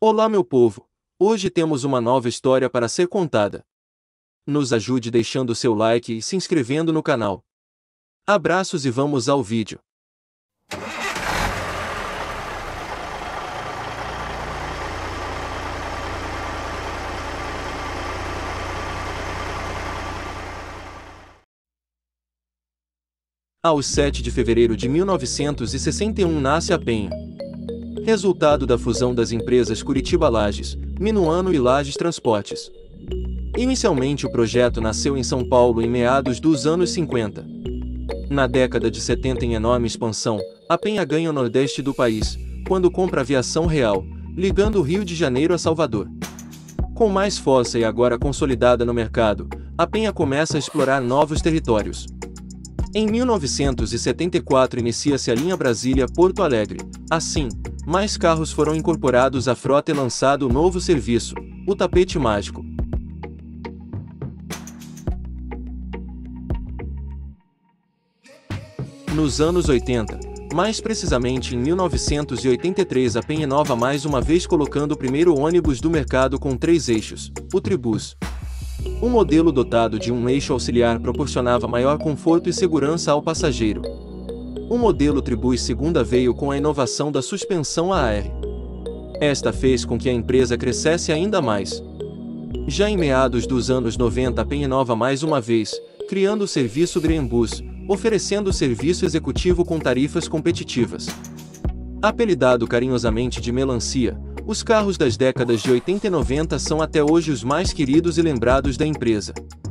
Olá, meu povo! Hoje temos uma nova história para ser contada. Nos ajude deixando seu like e se inscrevendo no canal. Abraços e vamos ao vídeo. Aos 7 de fevereiro de 1961 nasce a Penha. Resultado da fusão das empresas Curitiba Lages, Minuano e Lages Transportes. Inicialmente o projeto nasceu em São Paulo em meados dos anos 50. Na década de 70, em enorme expansão, a Penha ganha o nordeste do país, quando compra aviação real, ligando o Rio de Janeiro a Salvador. Com mais força e agora consolidada no mercado, a Penha começa a explorar novos territórios. Em 1974 inicia-se a linha Brasília-Porto Alegre. Assim, mais carros foram incorporados à frota e lançado o novo serviço, o Tapete Mágico. Nos anos 80, mais precisamente em 1983, a Penha inova mais uma vez colocando o primeiro ônibus do mercado com 3 eixos, o Tribus. O modelo dotado de um eixo auxiliar proporcionava maior conforto e segurança ao passageiro. O modelo Tribus segunda veio com a inovação da suspensão AR. Esta fez com que a empresa crescesse ainda mais. Já em meados dos anos 90, a Penha inova mais uma vez, criando o serviço Greenbus, oferecendo serviço executivo com tarifas competitivas. Apelidado carinhosamente de Melancia, os carros das décadas de 80 e 90 são até hoje os mais queridos e lembrados da empresa.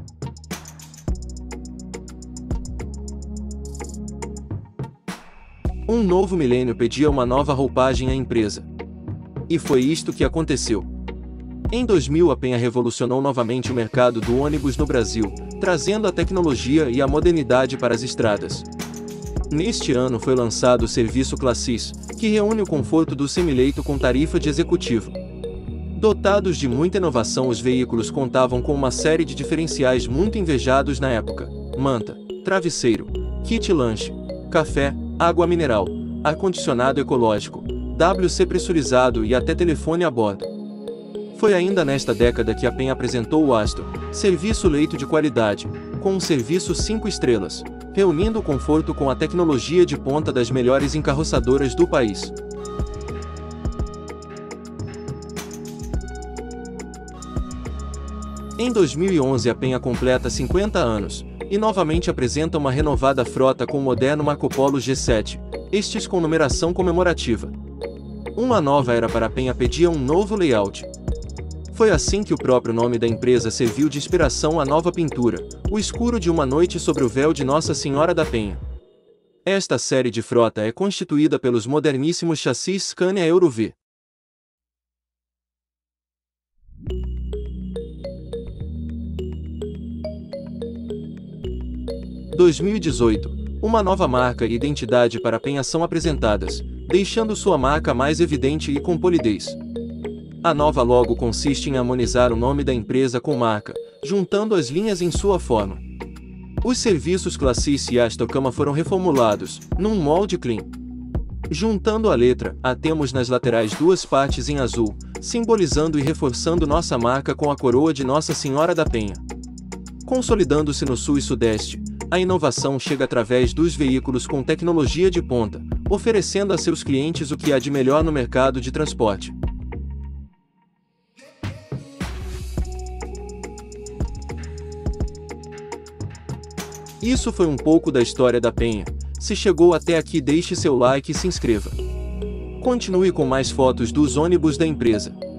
Um novo milênio pedia uma nova roupagem à empresa. E foi isto que aconteceu. Em 2000, a Penha revolucionou novamente o mercado do ônibus no Brasil, trazendo a tecnologia e a modernidade para as estradas. Neste ano foi lançado o serviço Classis, que reúne o conforto do semileito com tarifa de executivo. Dotados de muita inovação, os veículos contavam com uma série de diferenciais muito invejados na época: manta, travesseiro, kit lanche, café, água mineral, ar-condicionado ecológico, WC pressurizado e até telefone a bordo. Foi ainda nesta década que a Penha apresentou o Astro, serviço leito de qualidade, com um serviço 5 estrelas, reunindo o conforto com a tecnologia de ponta das melhores encarroçadoras do país. Em 2011, a Penha completa 50 anos, e novamente apresenta uma renovada frota com o moderno Marco Polo G7, estes com numeração comemorativa. Uma nova era para a Penha pedia um novo layout. Foi assim que o próprio nome da empresa serviu de inspiração à nova pintura, o escuro de uma noite sobre o véu de Nossa Senhora da Penha. Esta série de frota é constituída pelos moderníssimos chassis Scania Euro V. Em 2018, uma nova marca e identidade para a Penha são apresentadas, deixando sua marca mais evidente e com polidez. A nova logo consiste em harmonizar o nome da empresa com marca, juntando as linhas em sua forma. Os serviços Classis e Astrocama foram reformulados, num molde clean. Juntando a letra A, temos nas laterais 2 partes em azul, simbolizando e reforçando nossa marca com a coroa de Nossa Senhora da Penha. Consolidando-se no sul e sudeste, a inovação chega através dos veículos com tecnologia de ponta, oferecendo a seus clientes o que há de melhor no mercado de transporte. Isso foi um pouco da história da Penha. Se chegou até aqui, deixe seu like e se inscreva. Continue com mais fotos dos ônibus da empresa.